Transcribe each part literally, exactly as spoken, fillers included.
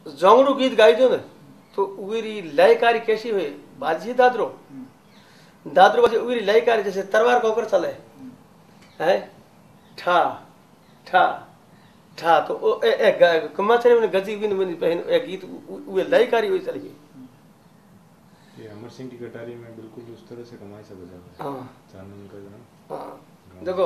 जोंगड़ू गीत गाई जो न तो उरी लयकारी कैसी हुई बाजी दादरो दादरो बाजी उरी लयकारी जैसे तलवार का ऊपर चले है ठा ठा ठा तो ओ ए ए कमाचरे में गजी बिन बनी पहन ए गीत वे लयकारी हुई चली गई। ये अमर सिंह की कटारी में बिल्कुल उस तरह से कमाई से बजा है। हाँ चांदन का गाना। हाँ देखो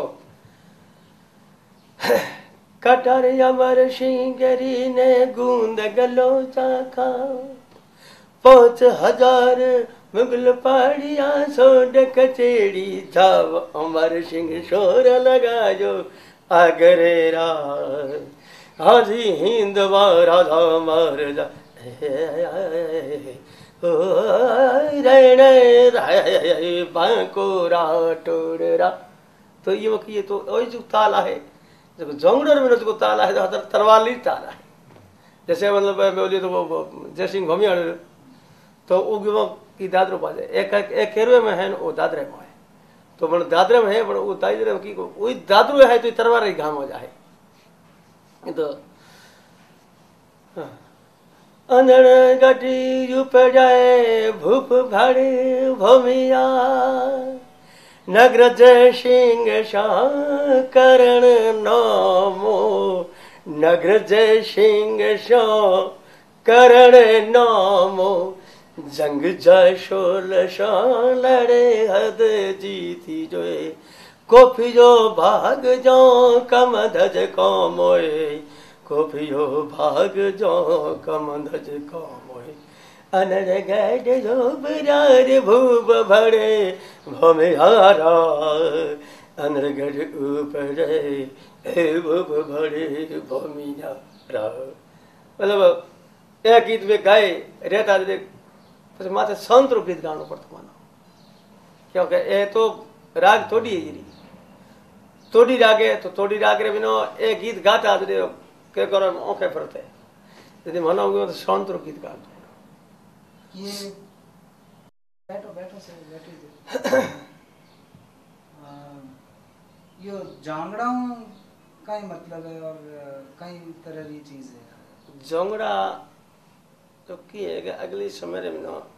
कटारी अमर सिंह गरी ने गूंद गलो चाखा पाँच हजार मुगल पहाड़िया सोड कचेड़ी जाव अमर सिंह शोर लगा जो आगरे रा हाजी हिंदवा राधा मार जा रण बांकोरा टोडरा तो ये वो ये तो वही जो ताला है जब जोंगड़र में जो ताला है तो तलवार ली ताला है जैसे मतलब बोलिए तो वो जय सिंह भूमि तो वो की दादरो पाजे एक एक केरवे में है वो दादरे में है तो मन दादरे में है पर वो दादरे में की वही दादरो है तो तलवार ही घाम हो जाए तो अंधड़ गटी उपजाए भूप भाड़े भूमिया नगर जय सिंह शाह करण नामो नगर जय सिंह शाह करण नामो जंग जशोल शाह लड़े हद जीती जोए कोफी जो भाग जो कम धज को मोए कोफियो भाग जो कम धज को मोए अनर गढ़ जो बरार भूप भरे भूमिहारा अनर गढ़ ऊपर भूप भरे भूमिहारा मतलब एक गीत में गाए रहता પછી માથે સંતરું ગીત ગાવાનું પડતું માનો क्योंकि ए तो राग तोड़ी है जी तोड़ी रागे तो तोड़ी राग रे बिनो ए गीत गाता दे के करो ओके फरते यदि मनो गयो तो संतरू गीत गाता ये बैठो बैठो से बैठो यो जांगड़ाओं का ही मतलब है और कई तरह की चीज है जोंगड़ा तो की है कि अगले समय में ना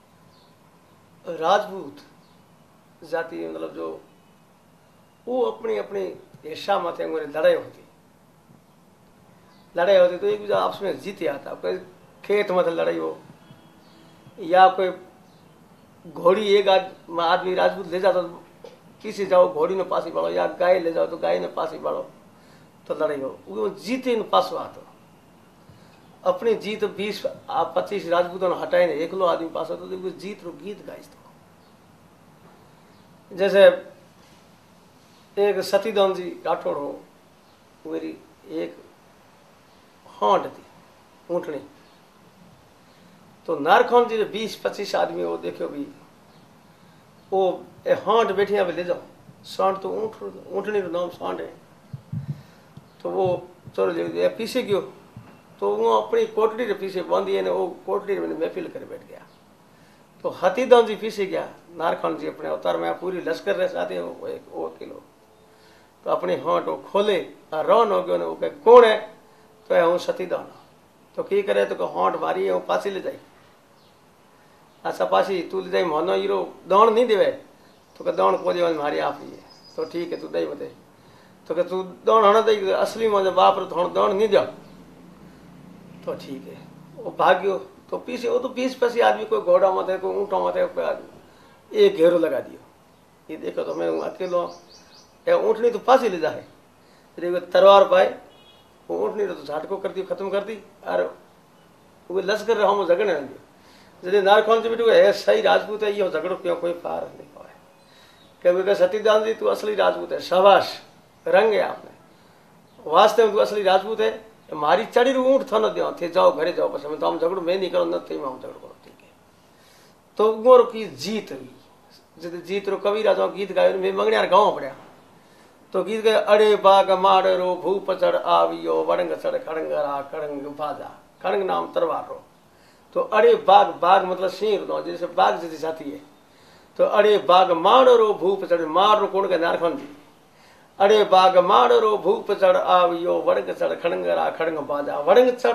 राजपूत जाति मतलब जो वो अपनी अपनी ऐसा मत है लड़ाई होती लड़ाई होती तो एक दूसरे आपस में जीत आता कोई खेत मत लड़ाई हो या कोई घोड़ी एक आदमी राजपूत ले जाता तो किसी जाओ घोड़ी ने पासी बाड़ो या गाय ले जाओ तो गाय ने पासी बाड़ो तो लड़ाई हो वो जीते न पासो आतो अपनी जीत बीस पच्चीस राजपूतों ने हटाए एक लो आदमी पास होता तो जीत रो गीत गाइस तो जैसे एक सतीदान जी राठौड़ हो मेरी एक हांड थी ऊँटनी तो नारखान जी ने बीस पच्चीस आदमी वो देखो भी वो हांड बैठे ले जाओ सांड तो ऊँट ऊँटनी रो नाम सांड है तो वो चलो पीछे गयो तो वो अपनी कोटड़ी के पीछे बांधी ने वो कोटड़ी में महफिल कर बैठ गया तो हाथीदान जी पीछे गया नारखान जी अपने अवतार में पूरी लश्कर रह साथे वो एक वो किलो तो अपने हाथ वो खोले और रौन हो गयो ने वो कहे कौन है तो है हूँ सतीदान तो की करे तो हाथ मारी है वो पासी ले जाई अच्छा पासी तू ले जाई मनो हीरो दौड़ नहीं देवे तो कह दौड़ को देवा मारी आप ही है तो ठीक है तू दई बते तो कह तू दौड़ हण दई असली मुझे बाप रो थोड़ा दौड़ नहीं दिया तो ठीक है वो भाग्यो तो पीछे वो तो बीस पसी आदमी कोई घोड़ा मत है कोई ऊँटों मत है कोई आदमी एक घेरो लगा दियो ये देखो तो मैं अकेलो ऊँटनी तो पासी ले जाए फिर तलवार पाए वो ऊँटनी तो झाटको कर दी खत्म कर दी और वो लश्कर रहा हूँ झगड़ने लगे जैसे नारखान से बेटू है सही राजपूत है ये झगड़ो क्यों कोई पार नहीं पाए क्या सतीदान जी तू असली राजपूत है शाबाश रंग है आपने वास्तव में तू असली राजपूत है मारी चढ़ी रू ऊँट थो न दियो थे जाओ घरे जाओ बस मैं तो हम झगड़ो मैं नहीं करो न थी मैं हम झगड़ो करो ठीक है तो गोर की जीत हुई जब जीत रो कबीरा जो गीत गायो मैं मंगणियार गाँव पड़िया तो गीत गए अड़े बाग माड़ रो भूप चढ़ आवियो वड़ंग चढ़ खड़ंगरा खड़ंग बाजा खड़ंग नाम तरवार रो तो अड़े बाग बाग मतलब सिंह रो जैसे बाग जैसी साथी है तो अड़े बाग माड़ रो भूप चढ़ मार रो कौन के नारखान जी अरे बाग माड़ रो भूप चढ़ आवियो वड़ंग चढ़ खड़ंगरा खड़ंग बाजा वड़ंग चढ़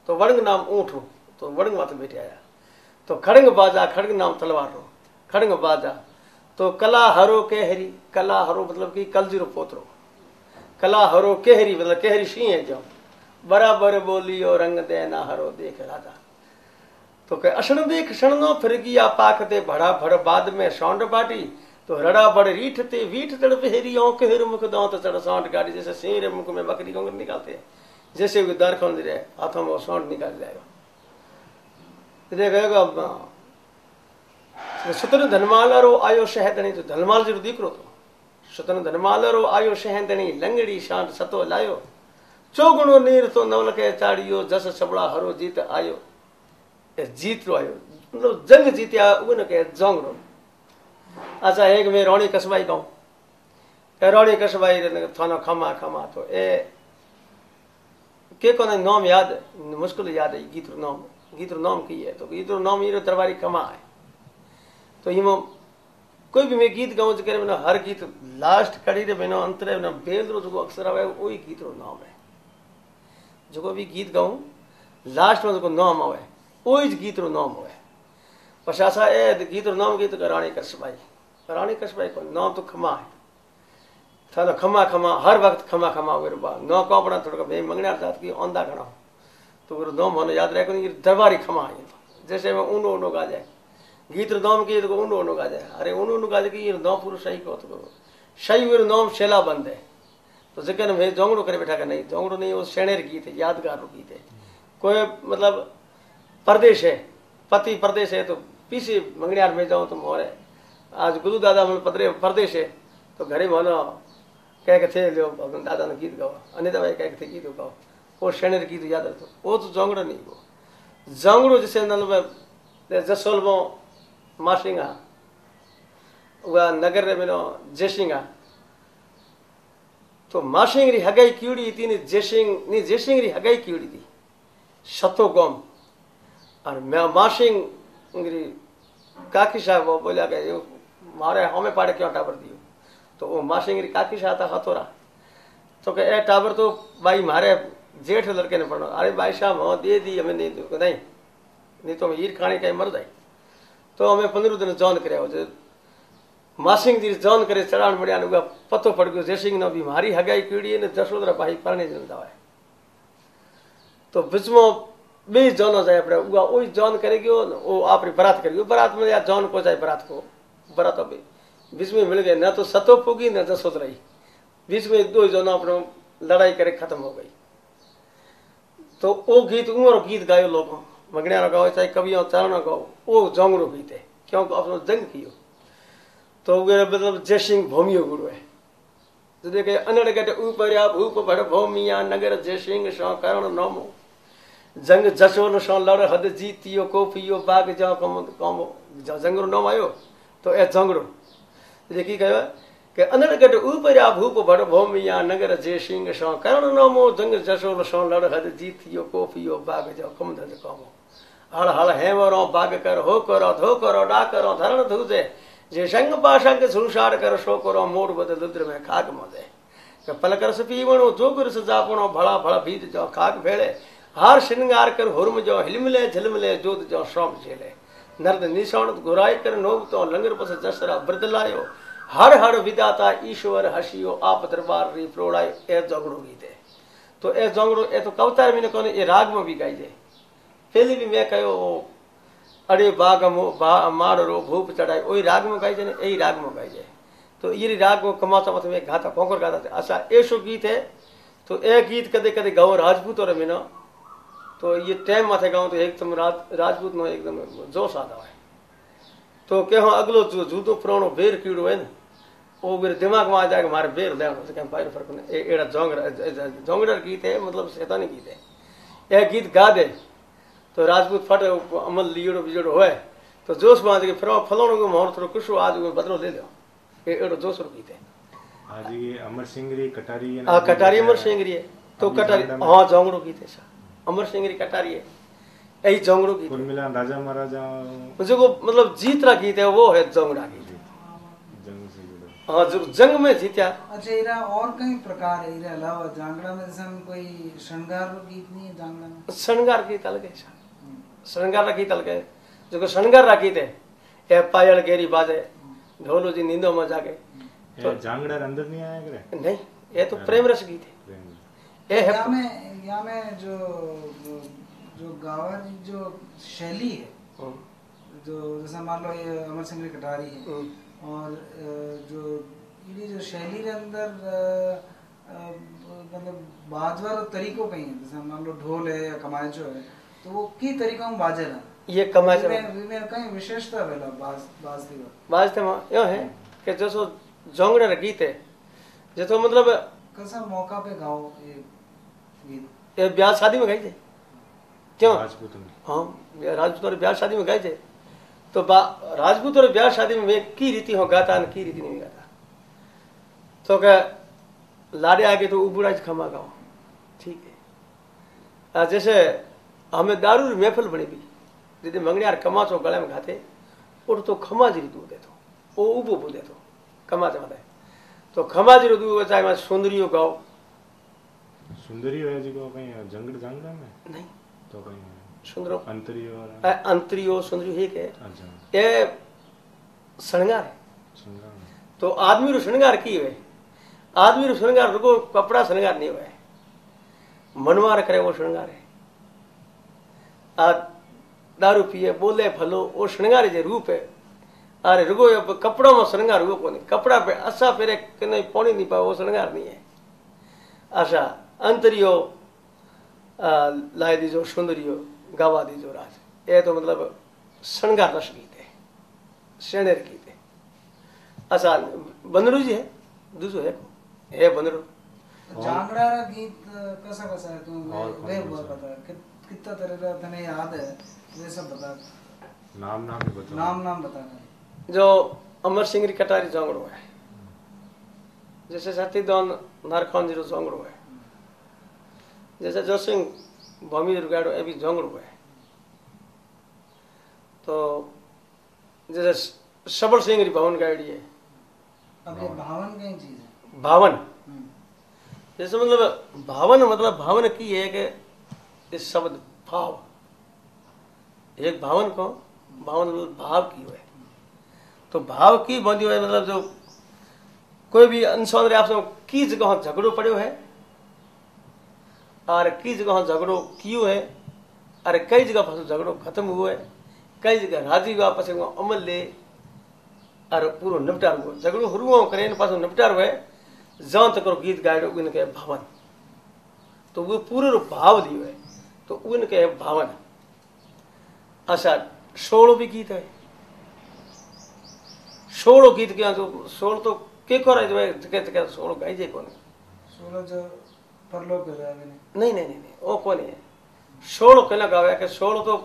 तो वड़ंग नाम ऊँट हो तो वड़ंग माथे बैठे आया। तो खड़ंग बाजा खड़ंग नाम तलवार हो खड़ंग बाजा। तो कला हरो केहरी कला हरो मतलब कि कलजीरो पोतरो कला हरो केहरी मतलब केहरी शी है जो बराबर बोली और रंग दे ना हरो देख राजा। तो कह अषण देख शरणो फिर गया पाक दे भड़ा भड़ बाद में सौंड बाटी। तो रड़ा बड़ रीठ ते वीठ तड़ पहरी औ केहर मुख दांत चढ़ सौंड गाड़ी जैसे सिंह रे मुख में बकरी को निकालते हैं जैसे वो दर खोल रहे हाथों में वो सौंड निकाल जाएगा। देखा सुतन धनमालरो आयो शहदणी तो धनमाल जो दीकरो तो सुतन धनमालरो आयो शहदणी लंगड़ी शांत सतो लायो चौगुणो नीर तो नवल के चाड़ियो जस छबड़ा हरो जीत आयो। जीत रो आयो मतलब जंग जीत्या उन के जोंग रो। अच्छा एक में रोणी कसबाई गाँव ए रोणी कसबाई थाना खमा खमा तो ए के को नाम याद मुश्किल याद है गीत रो नाम गीत रो नाम की है तो गीत रो नाम ये दरबारी खमा है। तो ये कोई भी मैं गीत गाऊं करे मैंने हर गीत लास्ट कड़ी रे मैंने अंतरे मैंने बेल रो जो अक्सर आवे वही गीत रो नाम है। जो भी गीत गाऊं लास्ट में जो नाम आवे वही गीत रो नाम होवे। पछासा ए गीत रो नाम गीत रानी कसबाई रानी कसबाई को नाम तो खमा है था खमा खमा हर वक्त खमा खमा हुए बा नौ को अपना थोड़ा बे मंगना जात की औंदा घना तो वो नाम होने याद रखो ये दरबारी खमा है जैसे मैं ऊनो ऊनो गा जाए गीत नाम की तो ऊनो ऊनो गा जाए अरे ऊनो ऊनो गा जाए कि ये नौ पुरुष सही को तो सही हुए नाम शेला बंद है। तो जगह में जोंगड़ो करे बैठा का नहीं जोंगड़ो नहीं वो शेणेर गीत है यादगार गीत है। कोई मतलब परदेश है पति परदेश है तो पीछे मंगनियार में जाऊँ तो मोरे आज गुरु दादा मन पदरे परदेश है तो घरे मानो कह के थे लो दादा ने गीत गाओ अनिता भाई कह के थे गीत गाओ वो शेणेर गीत याद रखो वो तो जोंगड़ो नहीं वो जोंगड़ो जैसे नल जसोल में मासिंगा वह नगर रे मिलो जयसिंगा तो मासिंग री हगाई कीड़ी थी ने जयसिंग नी जयसिंग री हगाई कीड़ी थी सतो गोम और मैं मासिंग री काकी साहब वो बोला कि यो मारे हमें पाड़े क्यों टाबर दियो तो वो मासिंग री काकी साहब था हथोरा तो के ए टाबर तो भाई मारे जेठ लड़के ने पढ़ो अरे भाई साहब हो दे दी हमें नहीं तो नहीं नहीं तो ईर खाने का मर जाए तो हमें पंद्रह दिन जॉन करे मासिंग जी जॉन करे चढ़ान बढ़िया ने पतो पड़ गयो जयसिंह ने बीमारी हगाई कीड़ी ने जसोदरा भाई परणे जंदा है तो बिचमो बे जॉन जाए पड़े उगा ओई जॉन करे गयो ओ आपरी बरात कर गयो बरात में या जॉन को जाए बरात को बरात बे बीच में मिल गए ना तो सतो पुगी ना जसोदरा बीच में दो जॉन अपनो लड़ाई करे खत्म हो गई। तो वो गीत उमर गीत गायो लोगों मगनिया गाओ चाहे कवियों चरण गाओ वो जोंगड़ो गीत है क्योंकि अपनो जंग कियो तो वे मतलब जयसिंह भूमियो गुरु है तो देखे अनड़ गट ऊपर या भूप भड़ भूमिया नगर जयसिंह सो करण नमो जंग जसोल सो लड़ हद जीतियो कोफियो बाग जाओ कम कम जंगरो नाम आयो तो ए जंगड़ो देखी कहो कि अनड़ गट ऊपर या भूप भड़ भूमिया नगर जयसिंह सो करण नमो जंग जसोल सो लड़ हद जीतियो कोफियो बाग जाओ कम धज कमो हल हल हेमरो बाग कर हो करो धो करो डा करो धरण धुजे जे संग पाशंग सुषार कर सो करो मोड़ बद लुद्र में खाक मोदे के पल कर पीवणो जो गुर सजापणो भला भला भीत जो खाक भेड़े हार श्रृंगार कर हुरम जो हिलमिले झिलमिले जोत जो श्रम झेले नर्द निशान गुराई कर नोब तो लंगर पस जसरा ब्रद लायो हर हर विदाता ईश्वर हसियो आप दरबार री प्रोड़ायो ए जोगड़ो गीते तो ए जोगड़ो ए तो कविता में कोने ए राग में भी गाई जाए पहले भी मैं कहो अरे बाग मो बा मार रो भूप चढ़ाई वही राग में गाई जाए यही राग में गाई जाए तो ये राग में कमाता मत में गाता कोंकर गाता थे अच्छा ऐसो गीत है तो ए गीत कदे कदे गाओ राजपूत और मिनो तो ये टाइम माथे गाओ तो एकदम राज, राजपूत नो एकदम जोश आता है तो कहो अगलो जो जूदो पुराणो बेर कीड़ो है ना वो मेरे दिमाग में आ जाएगा मारे बेर ले कहीं फर्क नहीं एड़ा जोंगड़ा जोंगड़ा गीत है मतलब शैतानी गीत है यह गीत गा दे तो राजपूत फट अमल लियोड़ो बिजोड़ो होए तो जोश बांध के फिर फलाणो को मोहर थोड़ो कुछ आज बदलो ले लो ये एड़ो जोश रो गीत है आज ये अमर सिंह री कटारी है हां कटारी अमर सिंह री है तो कटारी हां जोंगड़ो गीत है सा अमर सिंह री कटारी है यही जोंगड़ो गीत कुल मिला राजा महाराजा जो मतलब जीतरा गीत है वो है जोंगड़ा गीत जंग से जुड़ा हाँ जो जंग में जीत्या। अच्छा इरा और कई प्रकार है इरा अलावा जांगड़ा में जैसे हम कोई श्रृंगार गीत नहीं है जांगड़ा में? श्रृंगार गीत अलग है, श्रृंगार गीत अलग है। जो श्रृंगार गीत है ए पायल गेरी बाजे ढोलो जी नींदो में जाके तो जांगड़ा अंदर नहीं आया करे? नहीं, ये तो प्रेम रस गीत है। ये है यहाँ में यहाँ में जो जो गावा जो शैली है, जो जैसे मान लो ये अमर सिंह की कटारी है और जो ये जो शैली के अंदर मतलब बाजवर तरीकों पे है, जैसे मान लो ढोल है या कमायचो है तो वो की तरीकों में बाजेला ये कमायचो में में कई विशेषता वेला बाज बाजती हो बाजते में यो है कि जैसो जोंगड़े रे गीत है जे तो मतलब कैसा मौका पे गाओ ये गीत? ये ब्याह शादी में गाई थे क्यों? राजपूत में। हाँ राजपूत और ब्याह शादी में गाई थे तो राजपूत और ब्याह शादी में वे की रीति हो गाता न की रीति नहीं गाता तो क्या लाडे आगे तो उबुड़ा खमा गाओ, ठीक है। जैसे हमें दारू महफिल बनी भी दीदी मंगनियार कमाचो गले में खाते उठ तो खमाजी दूध देतो वो उबो बो देतो कमाचे माते तो खमाजी दूध चाहे मैं सुंदरियो गाओ। सुंदरी है जी को कहीं जंगड़ जांगड़ा में नहीं तो कहीं सुंदरो अंतरियो और अंतरियो सुंदरियो एक है। अच्छा ये श्रृंगार है। श्रृंगार तो आदमी रो श्रृंगार की है, आदमी रो श्रृंगार रुको कपड़ा श्रृंगार नहीं हुआ है, मनवार करे वो श्रृंगार है। आ दारू पिए बोले फलो वो श्रृंगार जे रूप है। अरे रुगो कपड़ों में श्रृंगार हुआ को नहीं, कपड़ा पे असा पेरे के नहीं पौनी नहीं पाए वो श्रृंगार नहीं है। आशा अंतरियो लाए दीजो सुंदरियो गावा दीजो राज, ये तो मतलब श्रृंगार रस गीत है, शेणेर गीत है। अच्छा बंदरू जी है दूसरो है है बंदरू जांगड़ा रा गीत कैसा कैसा है तू वे बहुत बता कितना तरह का तने याद है वे सब बता नाम नाम भी बता नाम नाम बता। जो अमर सिंह री कटारी जांगड़ो है, जैसे सतीदान नारखान जी रो जांगड़ो है, जैसे जो सिंह भूमि रुगाड़ो ये भी जांगड़ो है। तो जैसे सबल सिंह री भवन गाड़ी है। अब ये भावन कई चीज है भावन जैसे मतलब भावन मतलब भावन की है कि इस शब्द भाव एक भावन को भावन मतलब भाव की है तो भाव की बंदी हुए मतलब जो कोई भी इंसान रे आपसे की जगह झगड़ो पड़ो है और की जगह झगड़ो कियो है और कई जगह पास झगड़ो खत्म हुआ है, कई जगह राजी हुआ पास अमल ले और पूरा निपटार हुआ झगड़ो हुआ करे पास निपटार हुआ जहाँ तक गीत गायो उनके भावन तो वो पूरे भाव दियो है तो उनके भावन। अच्छा सोलो भी गीत है, सोलो गीत क्या तो सोल तो के करे जो है जगह जगह सोलो गाई जे कौन सोलो जो परलोक कर रहा है नहीं नहीं नहीं वो कौन है सोलो कहना गावे कि सोलो तो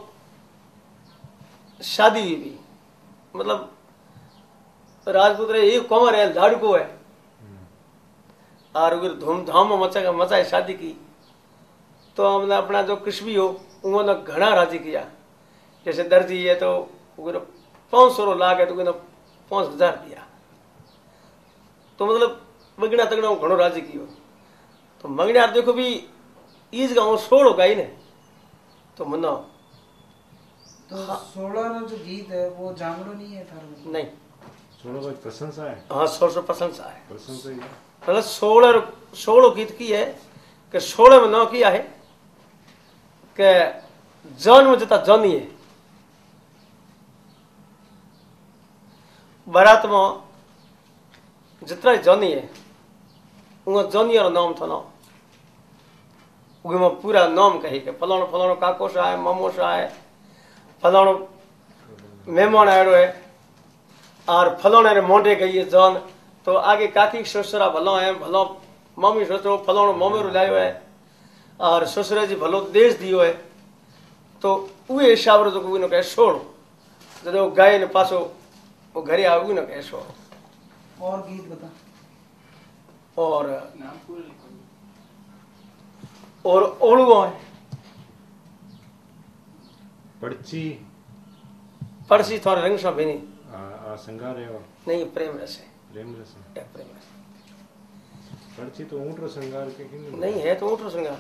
शादी हुई भी मतलब राजपूत रे एक कमर है झाड़को है और अगर धूमधाम में मचा मचाए शादी की तो हमने अपना जो कुछ भी हो उन्होंने घना राजी किया। जैसे दर्जी है तो पाँच सौ लाख है तो उन्होंने पाँच हजार दिया तो मतलब बगड़ा तगड़ा घणो राजी कियो तो मंगनियार देखो भी इस गाँव सोल होगा ही ने तो मनो तो सोलह में जो गीत है वो जांगड़ो नहीं है थारो नहीं सोलह कोई प्रशंसा है। हाँ सोलह सौ प्रशंसा है प्रशंसा ही है मतलब सोलह सोलह गीत की है कि सोलह में नौ किया है कि जन्म जता जनी है बारात में जितना जनी है उन जनी और नाम था ना में पूरा नाम कही के फलाणो फलाणो काको सा है मामो सा है फलाणो मेहमान आयो है और फलाणे रे मोंडे गई है जन तो आगे काकी ससुरा भलो है भलो मम्मी ससुरो फलाणो मम्मी लायो है और ससुरा जी भलो देश दियो है तो उहे हिसाब रो जो उनो कहे सोल जो गाय ने पासो वो घरे आ उनो कहे सोल। और गीत बता और और ओलुओ है पड़ची पड़सी थोड़ा रंग सा बेनी आ, आ संगार है और नहीं प्रेम रस है प्रेम रस है। ए प्रेम रस पर्ची तो ऊँट रो श्रृंगार के कि नहीं है तो ऊँट रो श्रृंगार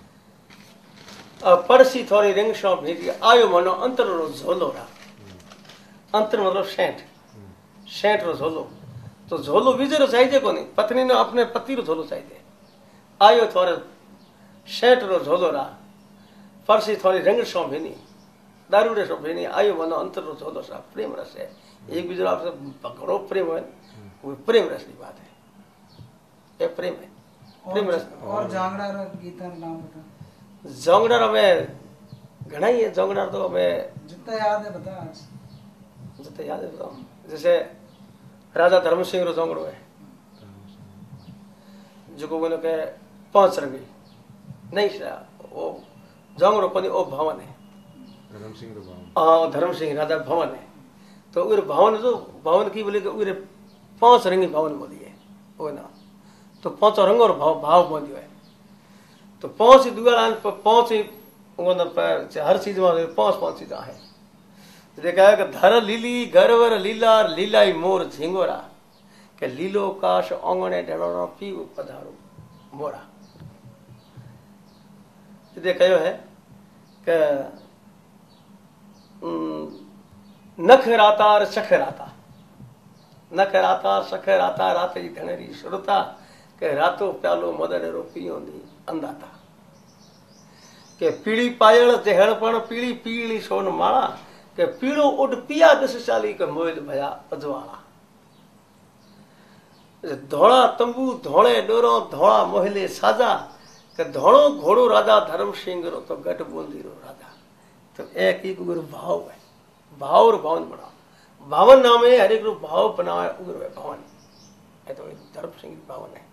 अब पड़सी थोड़ी रिंग शो भेजी आयो मनो अंतर रो झोलो रा अंतर मतलब सेंट सेंट रो झोलो तो झोलो विजय चाहिए को नहीं पत्नी ने अपने पति रो झोलो चाहिए आयो थोड़े सेंट रो झोलो रा परसी थोड़ी रंग शो भेनी दारूड़े शो भेनी आयो मनो अंतर रो झोलो सा प्रेम रस है एक दूसरे आपसे घणो प्रेम है वो प्रेम रस की बात है ये प्रेम है प्रेम रस और जांगड़ा रो गीता नाम बता जोंगड़र में घना ही है जोंगड़र तो हमें जितना याद है बता जितना याद है बताओ जैसे राजा धर्म सिंह रो जोंगड़ो है जो को बोलो के पांच रंगी नहीं सा वो जोंगड़ो कोनी ओ भवन है धर्म सिंह रो भवन हाँ धर्म सिंह राजा भवन है तो उर भवन जो भवन की बोले उर पांच रंगी भवन बोली है वो ना तो पांच रंगों भाव भाव बोलियो है तो पांच ही दुआ पांच ही हर चीज में पांच पांच चीजा है देखा है कि धर लीली गरवर लीला लीलाई मोर झिंगोरा के लीलो काश ओंगणे ढड़ो पी पधारो मोरा देखा है कि नख रातार सख राता नख रातार सख राता रात जी धणरी श्रुता के रातो प्यालो मदड़ेरो पियो दी अंदाता के पीड़ी पायल जहड़पण पीड़ी पीली सोन माला के पीड़ो उड पिया दस चाली के मोइल भया अजवाला धोड़ा तंबू धोड़े डोरो धोड़ा मोहले साजा के धोड़ो घोड़ो राजा धर्म सिंह रो तो गट बूंदी रो राजा तो एक ही गुरु भाव है भाव और भवन बना भावन नाम है हर एक रो भाव बनावे उग्र है भवन है तो धर्म सिंह भवन है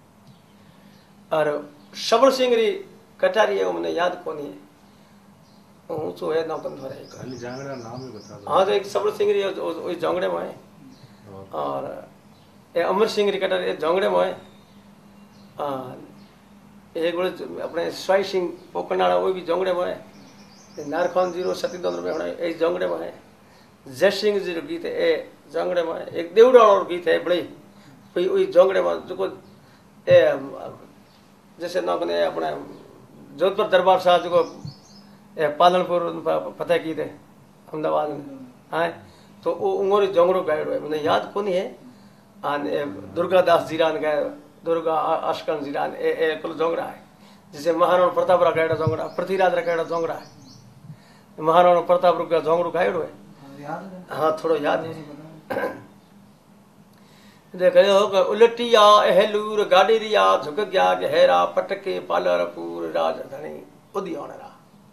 और सबल सिंह री कटारी है मैंने याद कोनी है ऊंचो है ना कंधो रहे खाली जांगड़ा नाम ही बता दो हाँ तो एक सबल सिंह री वो जोंगड़े में है और ये अमर सिंह री कटारी जोंगड़े में है एक बड़े अपने स्वाई सिंह पोकनाड़ा वो भी जोंगड़े में है नारखान जी रो सतीदंद्र में होना ये जोंगड़े में है जय सिंह जी रो गीत है ये जोंगड़े में है एक देवड़ा और गीत है बड़े वही जोंगड़े में जो जैसे ना बने अपने जोधपुर दरबार साहब जो पालनपुर फतेह की थे अहमदाबाद में हाँ तो वो उंगोरी जोंगड़ो गायड़ो है मैंने याद को नहीं है दुर्गा दास जीरान गाय दुर्गा अशकन जीरान ए ए कुल जोंगड़ा है जैसे महाराणा प्रताप रा गायड़ा जोंगड़ा पृथ्वीराज रा गायड़ा जोंगड़ा है महाराणा प्रताप रो का जोंगड़ो गायड़ो है हाँ थोड़ो याद है देखो उलटिया एहलूर गाड़िया झुक गया गहरा पटके पालरपुर राजधानी उदियाणरा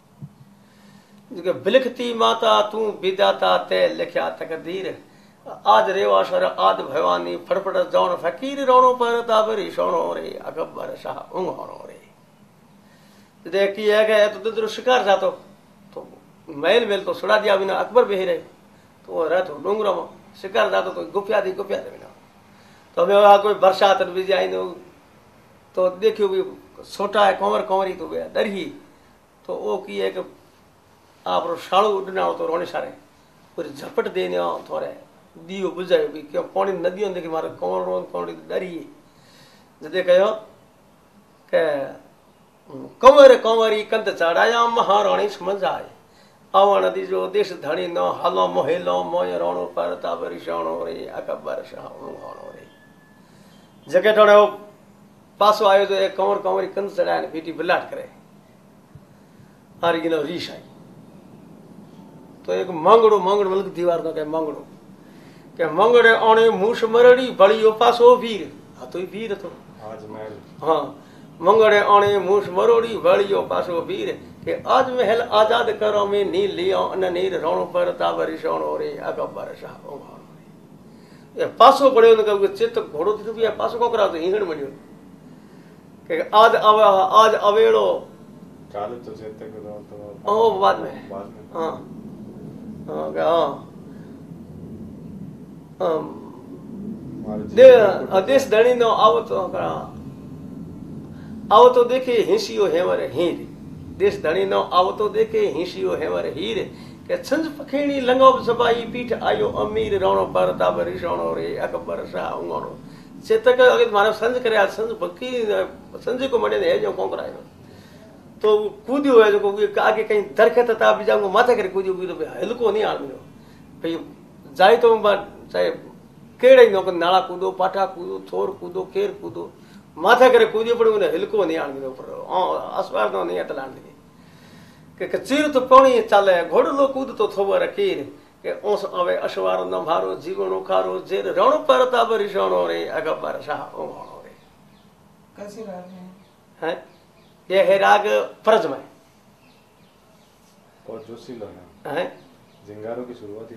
बिलखती माता तू विदाता ते लिख्या तकदीर आज रेवाशर आद भवानी फटफट जौन फकीर रोणो पर दाबरी सोणो रे अकबर शाह उंगोणो रे देखी है कि तो दुद्र शिकार जातो तो मैल मेल तो सुड़ा दिया बिना अकबर बेही रहे तो रह तो डूंगरों में शिकार जातो तो गुफिया दी गुफिया दे बिना तो हमें वहाँ कोई बरसात बीजी आई तो देखियो भी छोटा है कंवर कंवरी तो गया डर ही तो वो की है कि आप शाड़ू उड़ना तो रोने सारे पूरी झपट देने थोड़े दियो बुझायो भी क्यों पानी नदियों देखी मारे कंवर रोन कंवरी डर ही जदे कहो के कंवर कंवरी कंत चढ़ाया महाराणी समझ आए आवा नदी जो देश धनी न हालो मोहेलो मोय रोणो पर ताबरी सोणो रे अकबर शाह उंगोणो रे जगह थोड़ा वो पासो आयो तो एक कंवर कंवरी कंद चढ़ाया ने बेटी बिलाट करे हारी गिनो रीश आई तो एक मंगड़ो मंगड़ो मतलब दीवार तो कहे मंगड़ो के मंगड़े आने मूस मरड़ी बड़ी ओ पासो वीर हाँ तो वीर तो आज महल हाँ मंगड़े आने मूस मरोड़ी बड़ी ओ पासो वीर के आज महल आजाद करो में नील लियो अन नीर रोणो पर तावरी सोणो रे अकबर शाह उंगोणो रे ये पासो पड़े उनका वो चित्त घोड़ो थी भी पासो को करा तो हिंगण बनियो के आज अब आज अवेड़ो चालू तो चेते को तो ओ बाद में बाद में हाँ हाँ क्या हाँ दे आदेश धनी नो आओ तो करा आओ तो देखे हिंसियो हेवर हीर देश धनी नो आओ तो देखे हिंसियो हेवर हीर के छंज पखेणी लंगो सबाई पीठ आयो अमीर रोणो परताप रिशोणो रे अकबर शाह उंगोणो चेतक अगर मानव संज करे संज पखी संज को मने है जो कोन करायो तो कूदियो है जो आगे कहीं दरखत था बीजा को माथे करे कूदियो भी तो हलको नहीं आड़मियो भई जाए तो चाहे केड़े नो नाला कूदो पाठा कूदो थोर कूदो केर कूदो माथा करे कूदियो पड़े उन्हें हलको नहीं आड़मियो ऊपर आसपास नो नहीं तलाण लगे के चीर तो पौणी चाले घोड़लो कूद तो थोबर कीर के ओस आवे अशवार न भारो जीवनो खारो जेर रण परताप रिशोणो रे अकबर शाह उंगोणो रे कैसे राग है हैं ये है राग फर्ज में और जोशीला है हैं जिंगारों की शुरुआत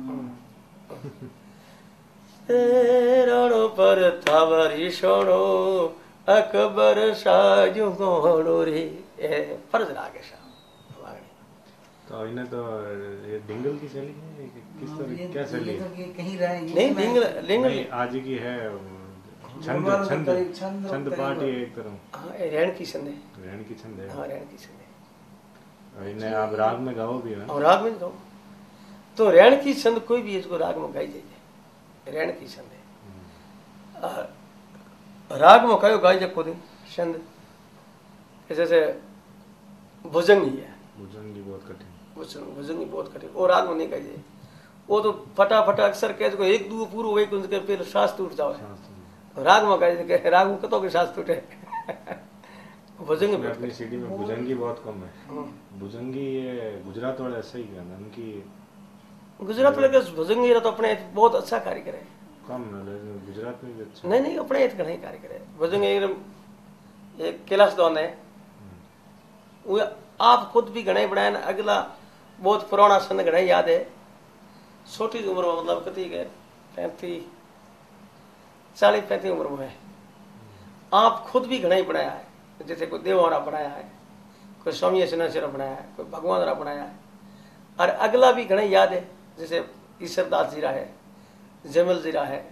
रण इसी परताप रिशोणो अकबर शाह उंगोणो रे ये फर्ज राग है तो इन्हें तो ये डिंगल की शैली है किस तरह क्या शैली है तो कहीं रहे नहीं डिंगल डिंगल आज की है छंद छंद छंद पार्टी है एक तरह हाँ रेण की छंद है रेण की छंद है हाँ रेण की छंद है और इन्हें आप राग में गाओ भी है और राग में गाओ तो रेण की छंद कोई भी इसको राग में गाई जाए रेण की छंद है राग में कयो गाई जाए खुद छंद जैसे भुजंगी है भुजंगी बहुत कठिन भुजंगी बहुत कठिन और राग में नहीं गाई जाए वो तो फटाफट अक्सर कह को एक दो पूरो वही कुछ के पहले सांस टूट जावे राग में गाई के राग में कतो के सांस टूटे भुजंगी में अपनी सीडी में भुजंगी बहुत कम है भुजंगी ये गुजरात वाले ऐसा ही कहना उनकी गुजरात वाले के भुजंगी तो अपने बहुत अच्छा कार्य करे कम है गुजरात में भी अच्छा नहीं नहीं अपने इतना ही कार्य करे भुजंगी एकदम एक कैलाश दौन है वो आप खुद भी घने बनाए अगला बहुत पुराना सन घने याद है छोटी उम्र में मतलब कति के पैंतीस चालीस पैंतीस उम्र में है आप खुद भी घना ही बनाया है जैसे कोई देववाड़ा बनाया है कोई स्वामी सन्यासीरा बनाया है कोई भगवान बनाया है और अगला भी घना याद है जैसे ईश्वरदास जीरा है जयमल जीरा है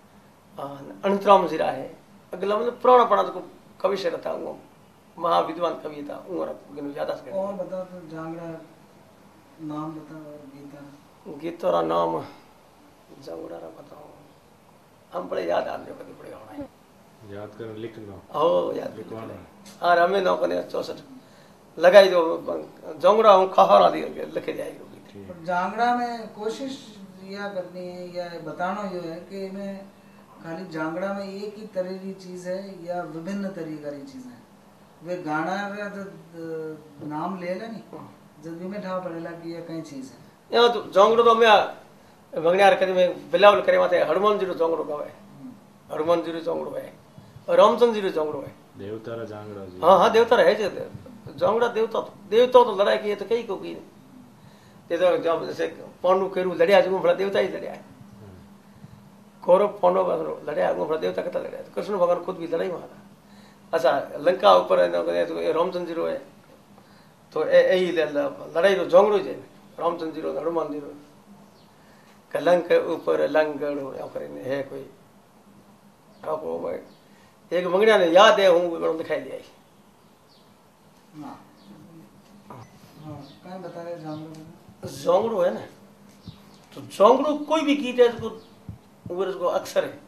अनंतराम जीरा है अगला मतलब पुराना पड़ा तो कवि से रहता हूँ महाविद्वान कवि था उम्र ज्यादा से और बता तो जांगड़ा नाम बता और गीता गीतों का नाम जांगड़ा रा बताओ हम बड़े याद आ रहे कभी बड़े होना है याद कर लिख लो ओ याद लिखवाना और हमें नौ को चौसठ लगाई दो जांगड़ा हूँ खहरा दी लिखे जाएगी पर जांगड़ा में कोशिश यह करनी है या बताना ये है कि मैं खाली जांगड़ा में एक ही तरह की चीज है या विभिन्न तरीका की चीज है वे गाना रे तो नाम ले ले नहीं जब भी में ठा पड़ेला कि ये कई चीज है या तो जांगड़ो तो मैं भगनियार करे में बिलावल करे माथे हनुमान जी रो जांगड़ो गावे हनुमान जी रो जांगड़ो है और रामचंद्र जी रो जांगड़ो है देवता रा जांगड़ा जी हां हां देवता है जे जांगड़ा देवता देवता तो लड़ाई की तो कई को की ये तो जब जैसे पांडु केरू लड़िया जो बड़ा देवता ही लड़िया है कौरव पांडव लड़िया वो बड़ा देवता कितना लड़िया कृष्ण भगवान खुद भी लड़ाई मारा अच्छा लंका ऊपर है रामचंद्र जी रो है तो यही लड़ाई रो जांगड़ो जे रामचंद्र जी रो हनुमान जी रो कलंक ऊपर लंगड़ो या पर है कोई आपको भाई एक मंगनिया ने याद है हूँ बड़ो दिखाई दिया हां हां काय बता रहे जांगड़ो जांगड़ो है ना तो जांगड़ो कोई भी गीत है तो ऊपर को अक्सर है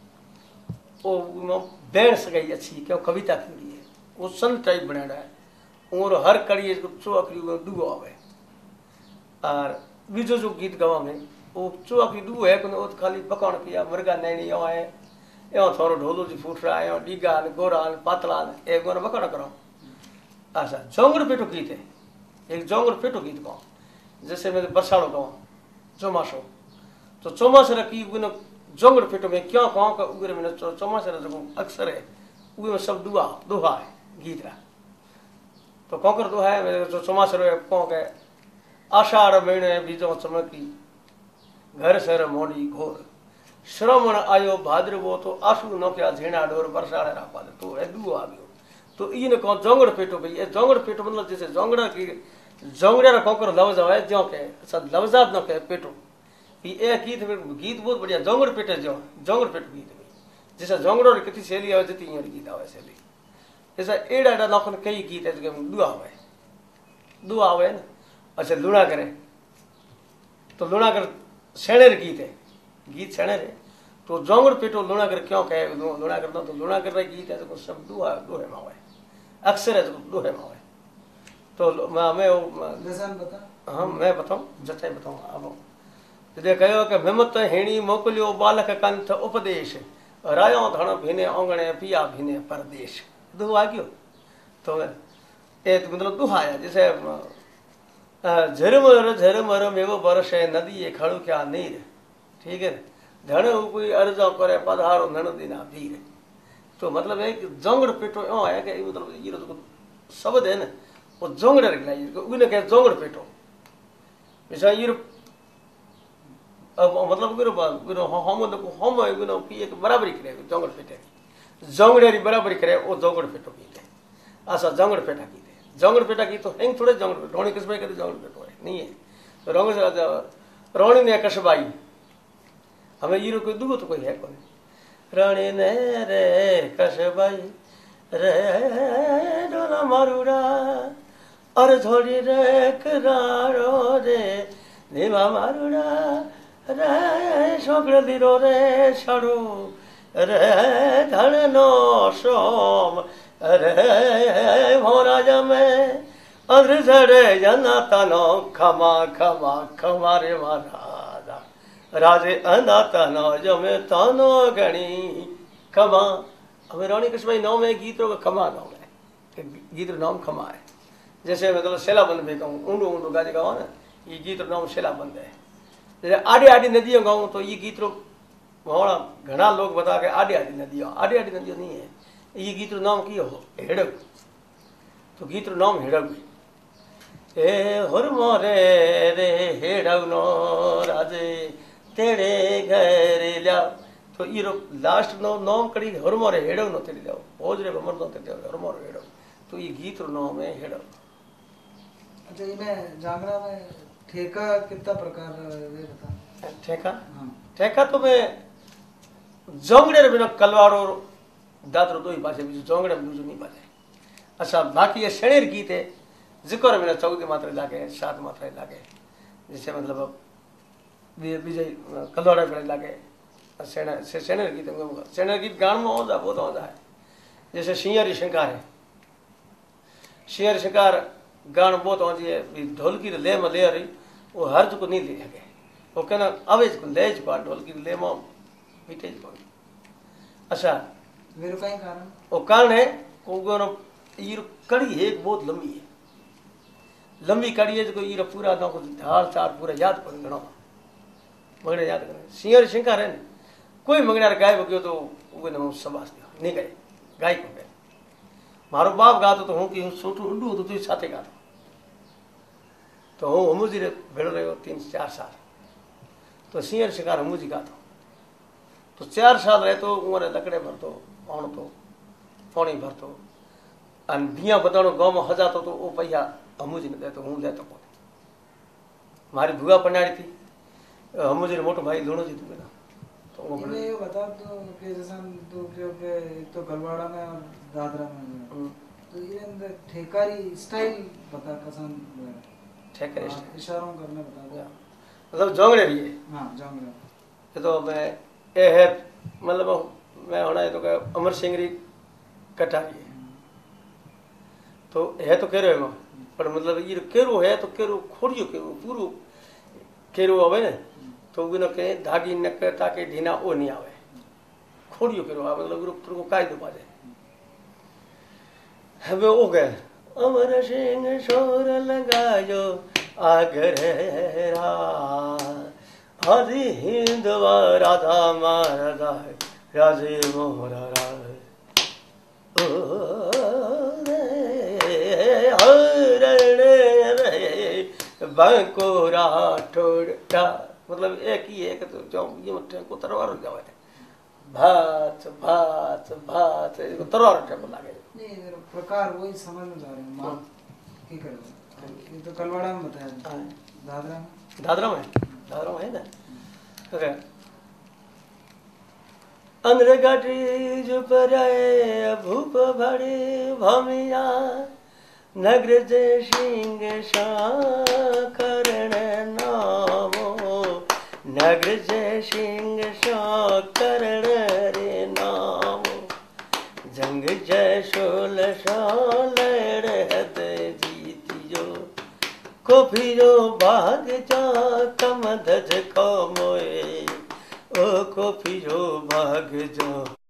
वो बैठ सके अच्छी क्यों कविता की है वो सन टाइप बनाया है और हर कड़ी इसको चौकरी डूबो आवे और बीजो जो गीत गवा में वो चौकरी डूबो है वो खाली पकाण किया मुर्गा नैनी यो है यो थोरो ढोलो जी फूट रहा है डीगा गोरा पातला एक गोरा बकड़ करो अच्छा जोंगड़ पेटो गीत है एक जोंगड़ पेटो गीत गाओ जैसे मैं बरसाड़ो गाओ चौमासो तो चौमासे रखी जोंगड़ पेटो में क्यों गाँव का उगरे में चौमासे रखो अक्सर है उगे में सब दुआ दोहा है गीत रहा तो कौन कर दोहा है जो चौमासे रहे कौन के आषाढ़ महीने बीजों चमकी घर सर मोड़ी घोर श्रवण आयो भाद्रवो तो आंसू न क्या झीणा डोर बरसाड़े रापा तो ए दुआ आ गयो तो इन कौन जोंगड़ पेटो भाई ये जोंगड़ पेटो मतलब जैसे जोंगड़ा की जोंगड़ा रा कौन कर लफ्ज है जो के सब लफ्जात न के पेटो ये गीत गीत बहुत बढ़िया जोंगड़ पेटे जो जोंगड़ पेट गीत में जैसा जोंगड़ो री कितनी शैली आवे जितनी ये गीत आवे शैली जैसा एड़ा एड़ा नौखन कई गीत है जो दुआ आवे दुआ आवे ना अच्छा लूणा करे तो लुणागर सेणेर गीत है, गीत सेणेर है। तो जोंगड़ पेटो लुणागर क्यों कहे लुणागर ना, तो लुणागर का गीत है तो सब दुआ दोहे में है, अक्सर है तो दोहे में है। तो मैं बता हाँ मैं बताऊँ जचाई बताऊँ अब जॾहिं कयो कि हिमत हेणी मोकिलियो बालक कंठ उपदेश, रायो धण भिने ओंगणे पिया भिने परदेश। दुआ क्यों तो ये तो मतलब दुहा है। जैसे झरमर झरमर मेवो बरसे नदी खड़ू क्या नीर, ठीक है। धण कोई अर्जा करे पधारो नण दिना वीर। तो मतलब है कि जोंगड़ पेटो यो है कि मतलब ये तो शब्द है ना वो जोंगड़ उन्हें कहे जोंगड़ पेटो जैसा ये अब मतलब गिरो गिरो हम हम गिरो पिए के बराबरी करे जोंगड़ पेटे जोंगड़े री बराबरी करे वो जोंगड़ पेटो पीते असा जोंगड़ पेटा पीते जोंगड़ पेटा की तो हेंग थोड़े जोंगड़ पेटो रोणी किस भाई के जोंगड़ पेटो है नहीं है। तो रोंग रोणी ने कशबाई हमें ये कोई दुगो तो कोई है कौन रानी ने रे कशबाई रे डोला मारूड़ा और थोड़ी रे करारो रे देवा मारूड़ा रे छोकरे दिरो रे छड़ो रे धन नो सोम रे भोराजा में अद्र झड़े जना तनो खमा खमा खमा रे महाराजा राजे अंधा तनो जमे तनो गणी खमा। हमें रानी कृष्ण नाम है गीतों का खमा नाम है, गीत नाम खमा है। जैसे मतलब शेलाबंद में कहूँ ऊंडो ऊंडो गाजे गाओ ना ये गीत नाम शेलाबंद है। जैसे आड़ी आड़ी नदियों गाऊँ तो ये गीत वहाँ घना लोग बता के आड़ी आड़ी नदियों आड़ी आड़ी नदियों नहीं है, ये गीत नाम की हो हेड़क। तो गीत नाम हेड़क ए होर मोरे रे हेड़क नो राजे तेरे घर लिया। तो ये लास्ट नो नाम कड़ी होर मोरे हेड़क नो तेरे लिया भोज रे बमर नो तेरे होर मोरे हेड़क। तो ये गीत नाम है हेड़क। अच्छा इन्हें जागरा में ठेका कितना प्रकार ये बता। ठेका हाँ। ठेका तो मैं जोंगड़े बिना कलवाड़ो दादरो दो ही पासे बीजू जोंगड़े में दूसरो नहीं पासे। अच्छा बाकी ये शेणेर गीत है जिक्र बिना चौदह मात्रा लागे सात मात्रा लागे जैसे मतलब बीजे कलवाड़ा पे लागे शेणेर शेणेर गीत शेणेर गीत गान में होता बहुत होता है। जैसे सिंहारी शंकार है सिंहारी शंकार गान बहुत होती है ढोलकी ले में ले रही वो हर को नहीं ले सके वो कहना आवेज को ले पा ढोलकी ले में मीठे को। अच्छा मेरे का कारण वो कारण है वो ये कड़ी है बहुत लंबी है लंबी कड़ी है जो ये पूरा ना कुछ ढाल चाल पूरा याद कर गणो मगड़े याद कर सिंहारी शंकर है ना कोई मगड़ा गाय बग्यो तो वो ना सबास नहीं गए गाय को गए मारो बाप गातो तो हूँ कि हूँ छोटू उंडू तो तुझे साथे गातो तो हूँ हमूजी रे भेड़ रहे हो तीन चार साल तो सिंहर शिकार हमूजी गातो तो चार साल रहे तो उमरे लकड़े भरतो आण तो पानी भरतो अन दिया बदाणो गांव में हजातो तो वो पैसा हमूजी ने देतो हूँ देतो कोने मारी भुआ पनाड़ी थी हमूजी रे मोटो भाई दोनों जी तू बेटा तो वो इन्हें ये बता तो कि जैसा तो जो के तो गलवाड़ा में और दादरा में तो ये ठेकारी स्टाइल बता कसम ठेकारी स्टाइल इशारों करने बता दो मतलब जोंगड़े भी है हाँ जोंगड़े ये तो मैं ये है मतलब मैं होना तो क्या अमर सिंह री कटारी है तो है तो कह रहे हो पर मतलब ये केरो है तो केरो खोड़ियो केरो पूरो केरो आवे ना तो बिना के धागी नक ताके ढीना ओ नहीं आवे खोड़ियो केरो आवे मतलब गुरु को काई दो बाजे हवे ओ गए अमर सिंह शोर लगायो आगरेरा हरि हिंदवा राधा महाराजा राजे मोहरा राय बंकोरा ठोड़ा मतलब एक ही है कि तो जो ये मट्टे को तरवार हो जावे भात भात भात इसको तरवार टेबल लागे नहीं मेरा प्रकार वही समझ में जा रहे हैं मां की करे ये तो कलवाड़ा में बताया दादरा में दादरा में दादरा में है ना ओके अंदर गाटी जो पर आए भूप भरे भमिया नगर जे सिंह शाकरण नामो व्याघ्र जय सिंह सो करण रे नाम जंग जय शोल लड़ हद जीतियो कोफियो भाग जा कम धज को मोए ओ कोफियो भाग जा।